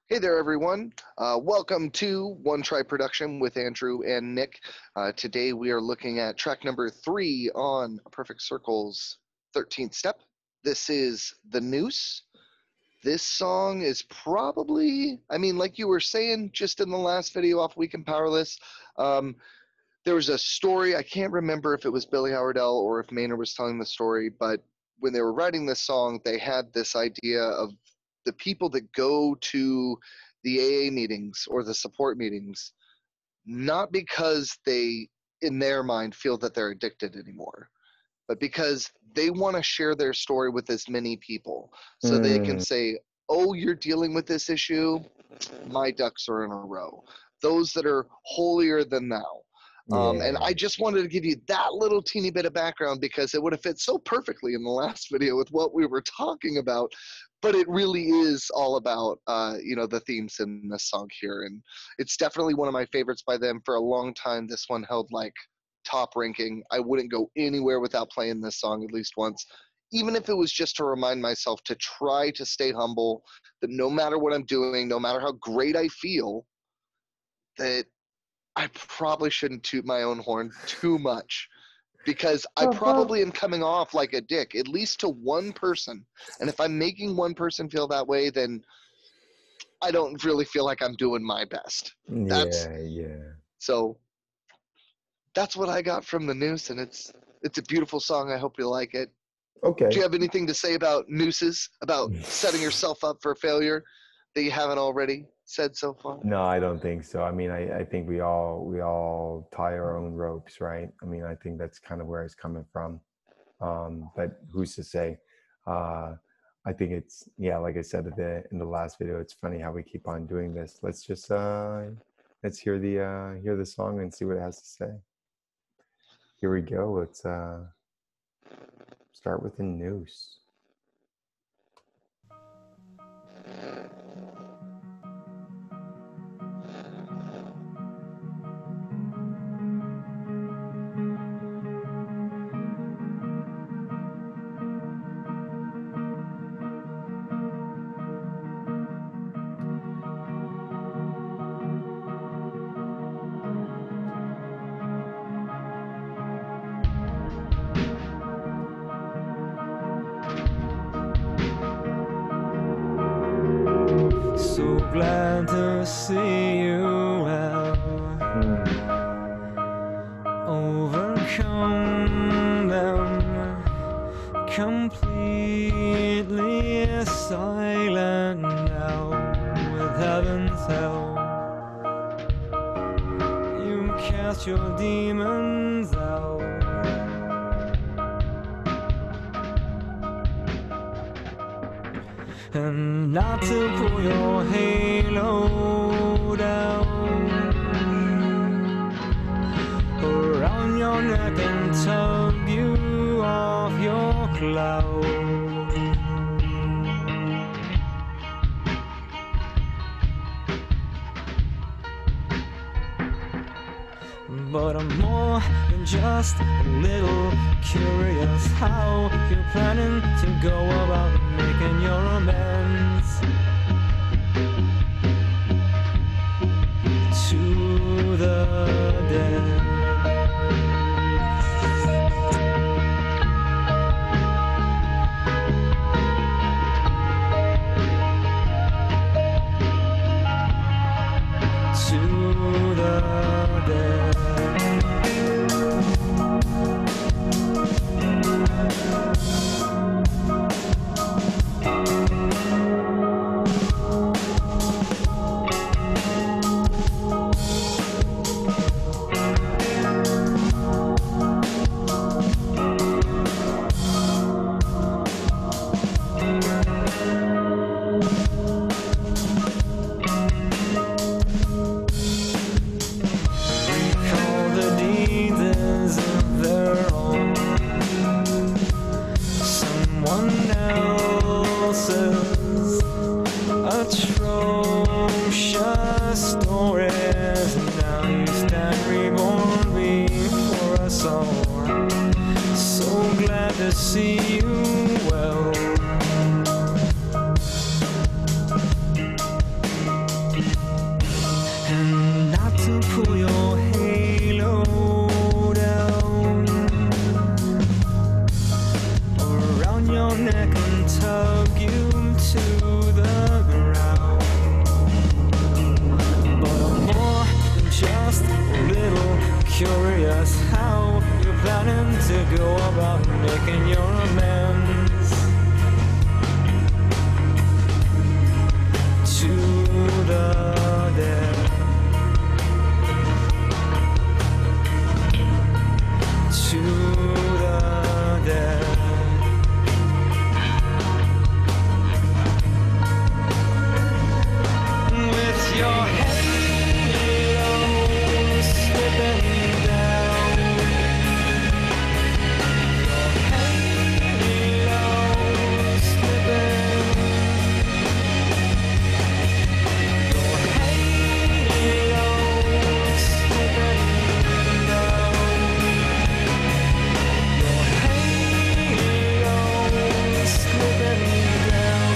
Hey there, everyone. Welcome to One Try Production with Andrew and Nick. Today we are looking at track number 3 on Perfect Circle's 13th step. This is The Noose. This song is probably, like you were saying just in the last video off Week in Powerless, there was a story. I can't remember if it was Billy Howardell or if Maynard was telling the story, but when they were writing this song, they had this idea of the people that go to the AA meetings or the support meetings, not because they, in their mind, feel that they're addicted anymore, but because they want to share their story with as many people so they can say, oh, you're dealing with this issue, my ducks are in a row. Those that are holier than thou. And I just wanted to give you that little teeny bit of background because it would have fit so perfectly in the last video with what we were talking about. But it really is all about, the themes in this song here. And it's definitely one of my favorites by them. For a long time, this one held like top ranking. I wouldn't go anywhere without playing this song at least once, even if it was just to remind myself to try to stay humble, that no matter what I'm doing, no matter how great I feel, that I probably shouldn't toot my own horn too much because I probably am coming off like a dick, at least to one person. And if I'm making one person feel that way, then I don't really feel like I'm doing my best. So that's what I got from The Noose, and it's a beautiful song. I hope you like it. Okay. Do you have anything to say about nooses, about setting yourself up for failure that you haven't already said so far? No, I don't think so. I think we all tie our own ropes, right? I think that's kind of where it's coming from. But who's to say? I think it's, like I said in the last video, it's funny how we keep on doing this. Let's just let's hear the song and see what it has to say. Here we go. Let's start with The Noose. So glad to see you have overcome them, completely silent now with heaven's help. You cast your demons out. And not to pull your halo down around your neck and tug you off your cloud. But I'm more than just a little curious how you're planning to go about making your amends to the dead. To the dead. Atrocious stories. Now you stand reborn before us all. So glad to see you well. the dead. To the dead. With your halo slipping down. Your halo slipping. Your halo slipping down. Your halo slipping down.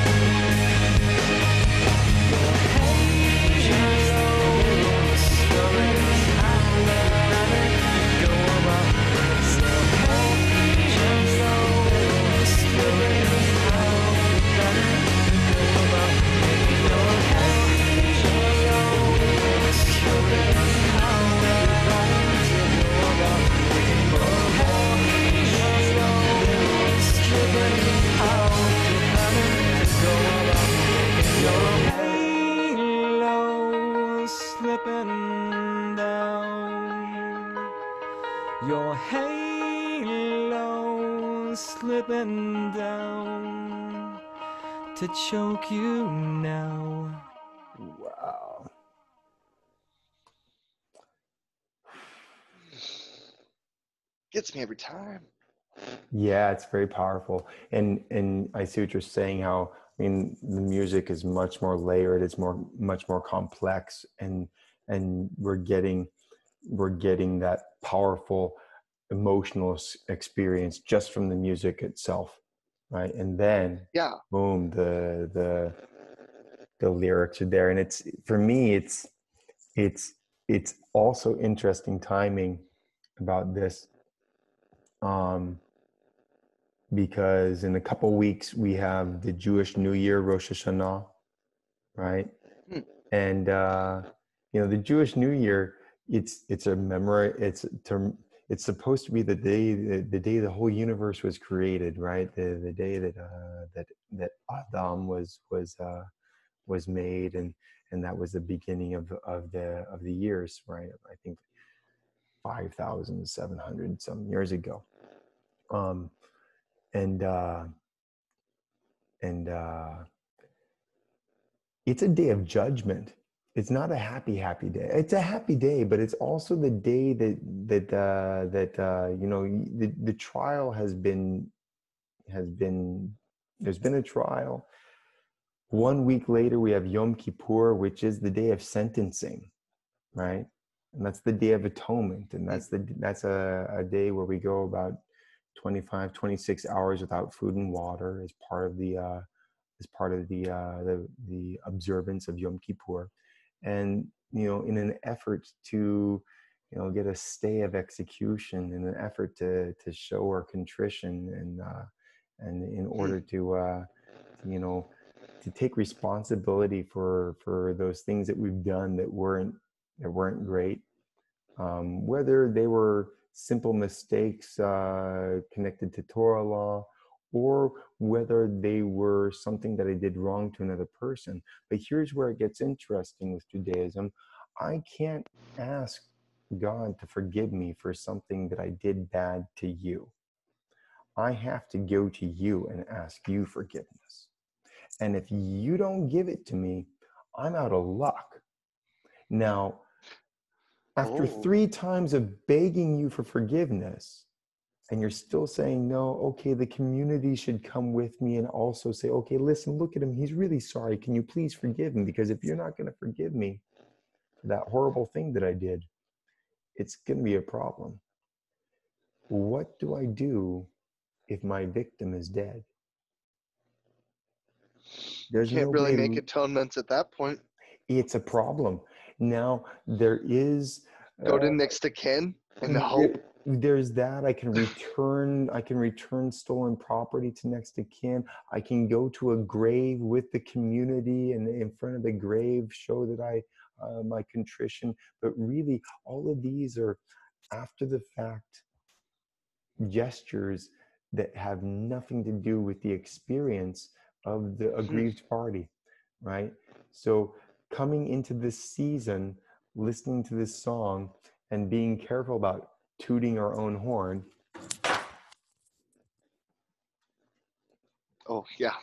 Your halo slipping out. Go about. Your halo slipping out. Go about. Your halo slipping out. Go about. Slipping down, your halo slipping down to choke you now. Wow. Gets me every time. Yeah, it's very powerful. And I see what you're saying, how I mean the music is much more layered, it's much more complex, and we're getting that powerful emotional experience just from the music itself, right? And then Yeah. boom, the lyrics are there. And it's, for me, it's also interesting timing about this, because in a couple weeks we have the Jewish New Year, Rosh Hashanah, right? And the Jewish New Year, it's a memory. It's supposed to be the day the whole universe was created, right? The day that Adam was made, and that was the beginning of the years, right? I think 5,700 some years ago. And it's a day of judgment. It's not a happy day. It's a happy day, but it's also the day that the trial has been there's been a trial. 1 week later we have Yom Kippur, which is the day of sentencing, right? And that's the Day of Atonement, and that's a day where we go about 25-26 hours without food and water as part of the observance of Yom Kippur, and in an effort to get a stay of execution, in an effort to show our contrition, and in order to take responsibility for those things that we've done that weren't great, whether they were simple mistakes connected to Torah law, or whether they were something that I did wrong to another person. But here's where it gets interesting with Judaism. I can't ask God to forgive me for something that I did bad to you. I have to go to you and ask you forgiveness. And if you don't give it to me, I'm out of luck. Now, after 3 times of begging you for forgiveness, and you're still saying no, okay, the community should come with me and also say, okay, listen, look at him. He's really sorry. Can you please forgive him? Because if you're not going to forgive me for that horrible thing that I did, it's going to be a problem. What do I do if my victim is dead? There's Can't no really way make atonements at that point. It's a problem. Now there is go to next to kin and hope. There's that. I can return stolen property to next to kin. I can go to a grave with the community and in front of the grave show that my contrition. But really, all of these are after the fact gestures that have nothing to do with the experience of the aggrieved party, right? So coming into this season, listening to this song and being careful about tooting our own horn. Oh, yeah.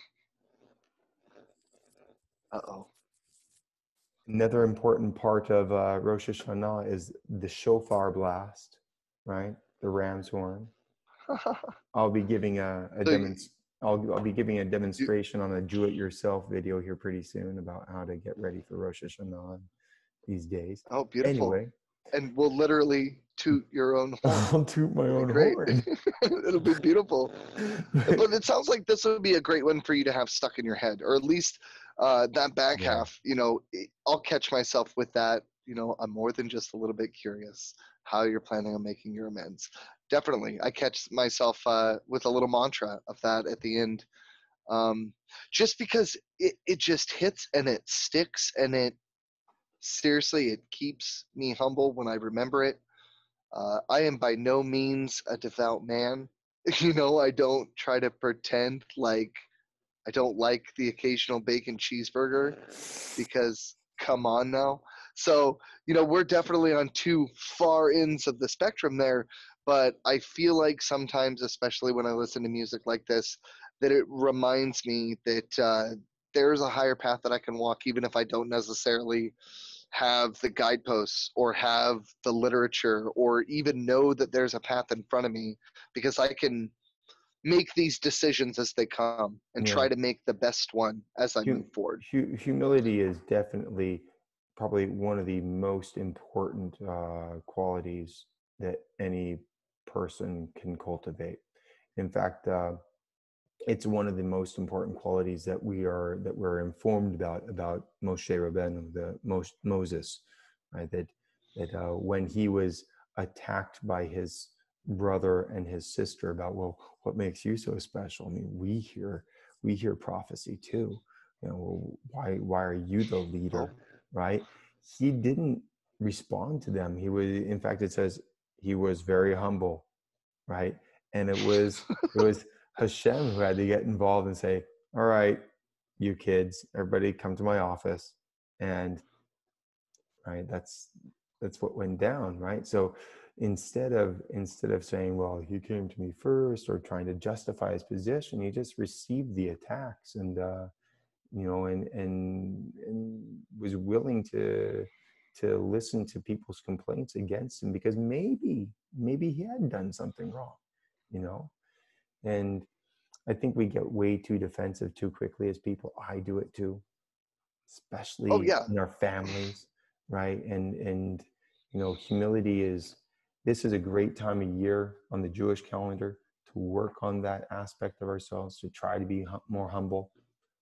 Uh-oh. Another important part of Rosh Hashanah is the shofar blast, right? The ram's horn. I'll be giving I'll be giving a demonstration on a do-it-yourself video here pretty soon about how to get ready for Rosh Hashanah these days. Oh, beautiful. Anyway. And we'll literally toot your own horn. I'll toot my own Great. horn. It'll be beautiful. But it sounds like this would be a great one for you to have stuck in your head, or at least that back half, I'll catch myself with that. I'm more than just a little bit curious how you're planning on making your amends. Definitely. I catch myself with a little mantra of that at the end. Just because it just hits and it sticks, and it keeps me humble when I remember it. I am by no means a devout man. I don't try to pretend like I don't like the occasional bacon cheeseburger, because come on now. So, we're definitely on two far ends of the spectrum there, but I feel like sometimes, especially when I listen to music like this, that it reminds me that there's a higher path that I can walk, even if I don't necessarily have the guideposts or have the literature or even know that there's a path in front of me, because I can make these decisions as they come and try to make the best one as I move forward. Humility is definitely probably one of the most important qualities that any person can cultivate. In fact, it's one of the most important qualities that we're informed about Moshe Rabbeinu, Moses, right? That when he was attacked by his brother and his sister about, well, what makes you so special? I mean, we hear prophecy too. Why are you the leader, right? He didn't respond to them. He was, in fact, it says he was very humble, right? And it was Hashem who had to get involved and say, all right, you kids, everybody come to my office. And right, that's what went down, right? So instead of saying, well, he came to me first, or trying to justify his position, he just received the attacks and was willing to listen to people's complaints against him, because maybe he had done something wrong, and I think we get way too defensive too quickly as people. I do it too, especially in our families, right? And humility this is a great time of year on the Jewish calendar to work on that aspect of ourselves, to try to be more humble.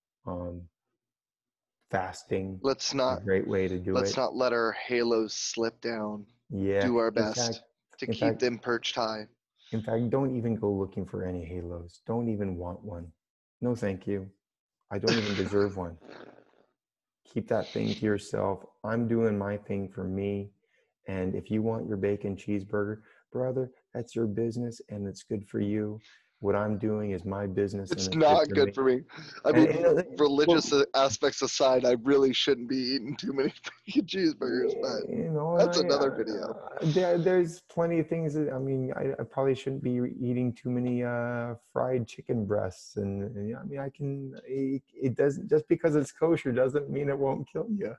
Fasting, let's not a great way to do it. Let's not let our halos slip down. Do our best to keep them perched high. In fact, don't even go looking for any halos. Don't even want one. No, thank you. I don't even deserve one. Keep that thing to yourself. I'm doing my thing for me. And if you want your bacon cheeseburger, brother, that's your business and it's good for you. What I'm doing is my business. It's not good for me. I mean, religious aspects aside, I really shouldn't be eating too many bacon cheeseburgers, but that's another video. There's plenty of things that, I mean, I probably shouldn't be eating too many fried chicken breasts. And I mean, it doesn't, just because it's kosher doesn't mean it won't kill you.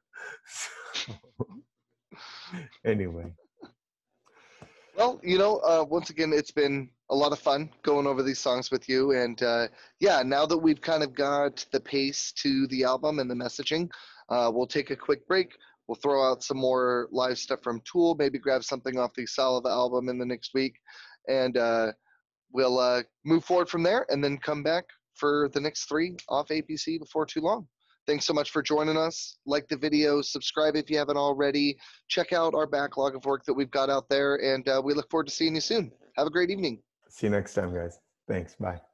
Anyway. Well, once again, it's been a lot of fun going over these songs with you. And now that we've kind of got the pace to the album and the messaging, we'll take a quick break. We'll throw out some more live stuff from Tool, maybe grab something off the Salva album in the next week. And we'll move forward from there and then come back for the next 3 off APC before too long. Thanks so much for joining us. Like the video, subscribe if you haven't already. Check out our backlog of work that we've got out there, and we look forward to seeing you soon. Have a great evening. See you next time, guys. Thanks. Bye.